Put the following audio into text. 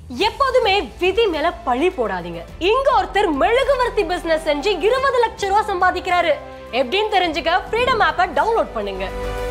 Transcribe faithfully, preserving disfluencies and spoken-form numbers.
எப்போதுமே விதி மேல பழி போடாதீங்க. இங்க ஒருத்தர் மெழுகுவர்த்தி பிசினஸ் செஞ்சு இருபது லட்சம் ரூபாய் சம்பாதிக்கிறாரு. எப்படின்னு தெரிஞ்சுக்க ஃப்ரீடம் ஆப்பை டவுன்லோட் பண்ணுங்க.